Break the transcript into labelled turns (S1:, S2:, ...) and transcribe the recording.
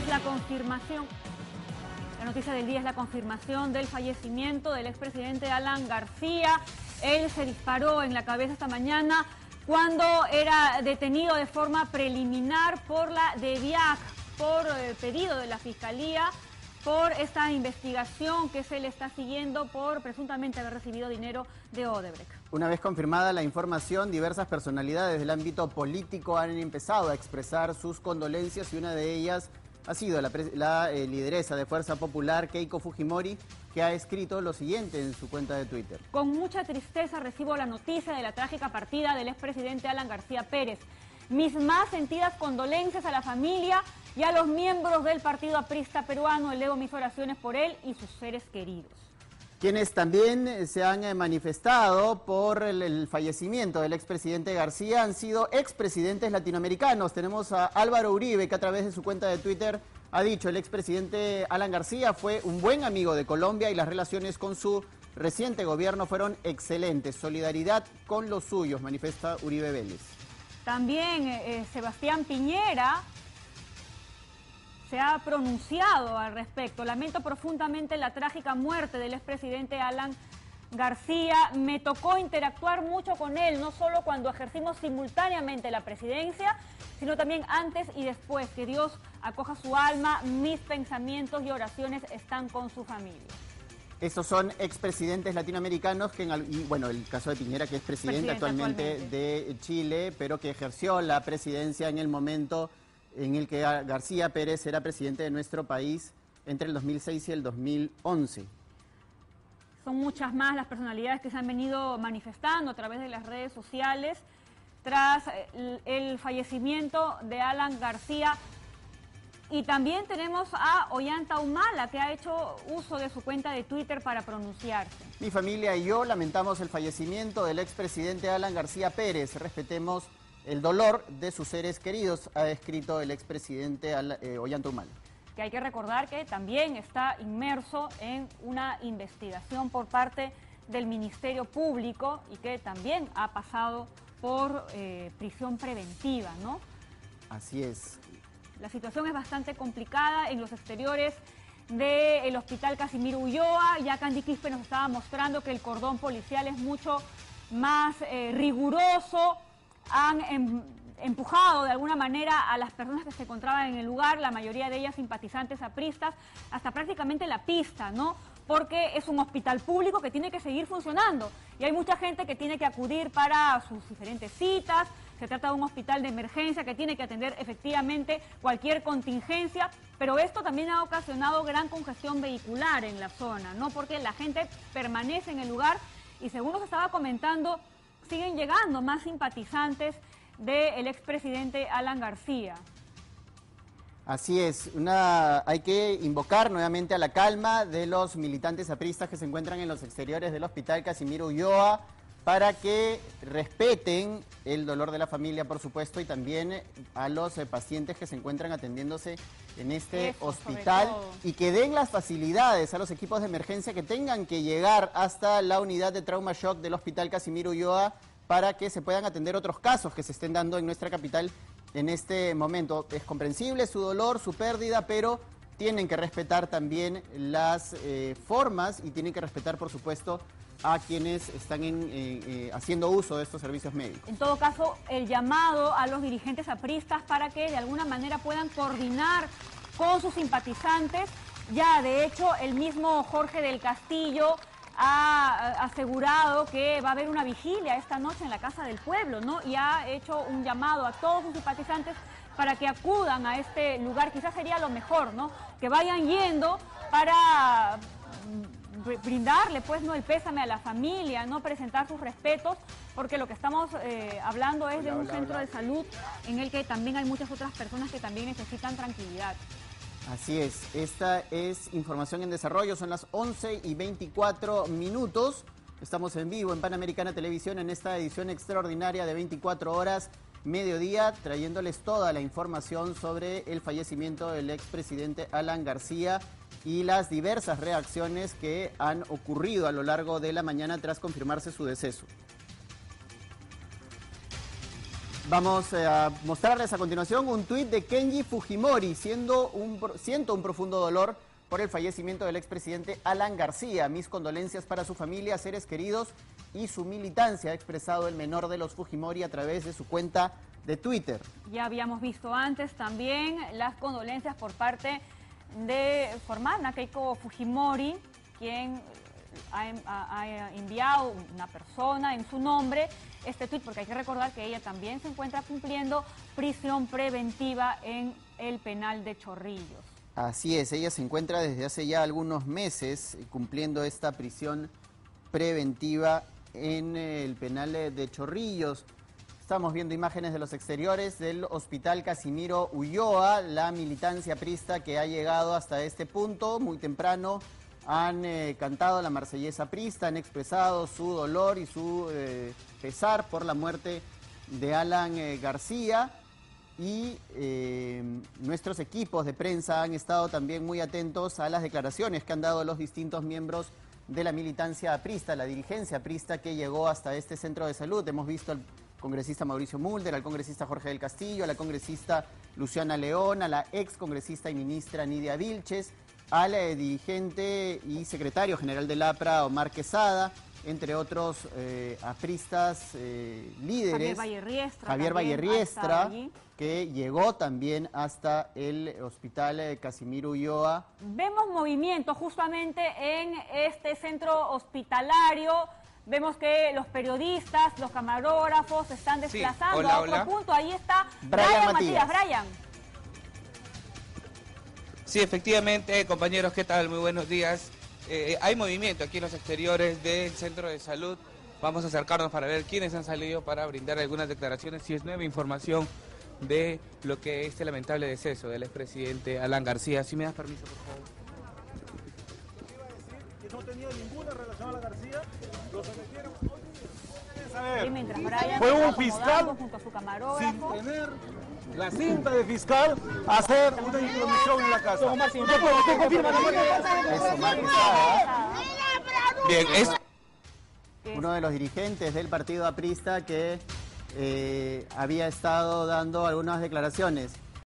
S1: la confirmación. La noticia del día es la confirmación del fallecimiento del expresidente Alan García. Él se disparó en la cabeza esta mañana cuando era detenido de forma preliminar por la DEVIAC, por pedido de la Fiscalía, por esta investigación que se le está siguiendo por presuntamente haber recibido dinero de Odebrecht.
S2: Una vez confirmada la información, diversas personalidades del ámbito político han empezado a expresar sus condolencias y una de ellas ha sido la lideresa de Fuerza Popular, Keiko Fujimori, que ha escrito lo siguiente en su cuenta de Twitter.
S1: Con mucha tristeza recibo la noticia de la trágica partida del expresidente Alan García Pérez. Mis más sentidas condolencias a la familia y a los miembros del Partido Aprista Peruano. Elevo mis oraciones por él y sus seres queridos.
S2: Quienes también se han manifestado por el fallecimiento del expresidente García han sido expresidentes latinoamericanos. Tenemos a Álvaro Uribe, que a través de su cuenta de Twitter ha dicho: el expresidente Alan García fue un buen amigo de Colombia y las relaciones con su reciente gobierno fueron excelentes. Solidaridad con los suyos, manifiesta Uribe Vélez.
S1: También Sebastián Piñera se ha pronunciado al respecto. Lamento profundamente la trágica muerte del expresidente Alan García. Me tocó interactuar mucho con él, no solo cuando ejercimos simultáneamente la presidencia, sino también antes y después. Que Dios acoja su alma, mis pensamientos y oraciones están con su familia.
S2: Estos son expresidentes latinoamericanos, y bueno, el caso de Piñera, que es presidente actualmente de Chile, pero que ejerció la presidencia en el momento en el que García Pérez era presidente de nuestro país entre el 2006 y el 2011.
S1: Son muchas más las personalidades que se han venido manifestando a través de las redes sociales tras el fallecimiento de Alan García. Y también tenemos a Ollanta Humala, que ha hecho uso de su cuenta de Twitter para pronunciarse.
S2: Mi familia y yo lamentamos el fallecimiento del expresidente Alan García Pérez. Respetemos el dolor de sus seres queridos, ha escrito el expresidente Ollanta Humala.
S1: Que hay que recordar que también está inmerso en una investigación por parte del Ministerio Público y que también ha pasado por prisión preventiva, ¿no?
S2: Así es.
S1: La situación es bastante complicada en los exteriores del Hospital Casimiro Ulloa. Ya Candy Quispe nos estaba mostrando que el cordón policial es mucho más riguroso. Han empujado de alguna manera a las personas que se encontraban en el lugar, la mayoría de ellas simpatizantes apristas, hasta prácticamente la pista, ¿no? Porque es un hospital público que tiene que seguir funcionando y hay mucha gente que tiene que acudir para sus diferentes citas. Se trata de un hospital de emergencia que tiene que atender efectivamente cualquier contingencia, pero esto también ha ocasionado gran congestión vehicular en la zona, ¿no? Porque la gente permanece en el lugar y, según nos estaba comentando, siguen llegando más simpatizantes del expresidente Alan García.
S2: Así es, hay que invocar nuevamente a la calma de los militantes apristas que se encuentran en los exteriores del Hospital Casimiro Ulloa para que respeten el dolor de la familia, por supuesto, y también a los pacientes que se encuentran atendiéndose en este hospital y que den las facilidades a los equipos de emergencia que tengan que llegar hasta la unidad de trauma shock del Hospital Casimiro Ulloa para que se puedan atender otros casos que se estén dando en nuestra capital en este momento. Es comprensible su dolor, su pérdida, pero tienen que respetar también las formas y tienen que respetar, por supuesto, a quienes están haciendo uso de estos servicios médicos.
S1: En todo caso, el llamado a los dirigentes apristas para que de alguna manera puedan coordinar con sus simpatizantes. Ya, de hecho, el mismo Jorge del Castillo ha asegurado que va a haber una vigilia esta noche en la Casa del Pueblo, ¿no? Y ha hecho un llamado a todos sus simpatizantes para que acudan a este lugar. Quizás sería lo mejor, ¿no? Que vayan yendo para brindarle, pues, ¿no?, el pésame a la familia, no presentar sus respetos, porque lo que estamos hablando es de un centro de salud en el que también hay muchas otras personas que también necesitan tranquilidad.
S2: Así es, esta es información en desarrollo, son las 11:24. Estamos en vivo en Panamericana Televisión en esta edición extraordinaria de 24 horas, mediodía, trayéndoles toda la información sobre el fallecimiento del expresidente Alan García y las diversas reacciones que han ocurrido a lo largo de la mañana tras confirmarse su deceso. Vamos a mostrarles a continuación un tuit de Kenji Fujimori, siento un profundo dolor por el fallecimiento del expresidente Alan García. Mis condolencias para su familia, seres queridos y su militancia, ha expresado el menor de los Fujimori a través de su cuenta de Twitter.
S1: Ya habíamos visto antes también las condolencias por parte de su hermana Keiko Fujimori, quien ha enviado una persona en su nombre este tuit, porque hay que recordar que ella también se encuentra cumpliendo prisión preventiva en el penal de Chorrillos.
S2: Así es, ella se encuentra desde hace ya algunos meses cumpliendo esta prisión preventiva en el penal de Chorrillos. Estamos viendo imágenes de los exteriores del Hospital Casimiro Ulloa, la militancia aprista que ha llegado hasta este punto muy temprano. Han cantado la marsellesa aprista, han expresado su dolor y su pesar por la muerte de Alan García, y nuestros equipos de prensa han estado también muy atentos a las declaraciones que han dado los distintos miembros de la militancia aprista, la dirigencia aprista que llegó hasta este centro de salud. Hemos visto al congresista Mauricio Mulder, al congresista Jorge del Castillo, a la congresista Luciana León, a la ex congresista y ministra Nidia Vilches, al dirigente y secretario general del APRA, Omar Quesada, entre otros apristas líderes. Javier Vallerriestra, que llegó también hasta el Hospital Casimiro Ulloa.
S1: Vemos movimiento justamente en este centro hospitalario. Vemos que los periodistas, los camarógrafos se están desplazando a otro punto. Ahí está Brian Matías. Brian.
S3: Sí, efectivamente, compañeros, ¿qué tal? Muy buenos días. Hay movimiento aquí en los exteriores del centro de salud. Vamos a acercarnos para ver quiénes han salido para brindar algunas declaraciones, si es nueva información de lo que es este lamentable deceso del expresidente Alan García. Si me das permiso, por favor.
S4: Iba a decir que no tenía ninguna relación a Alan García, lo sometieron. Fue un fiscal
S1: junto a su camarógrafo,
S4: sin tener la cinta de fiscal hacer una intromisión en la casa.
S3: Bien, es
S2: uno de los dirigentes del partido aprista que había estado dando algunas declaraciones.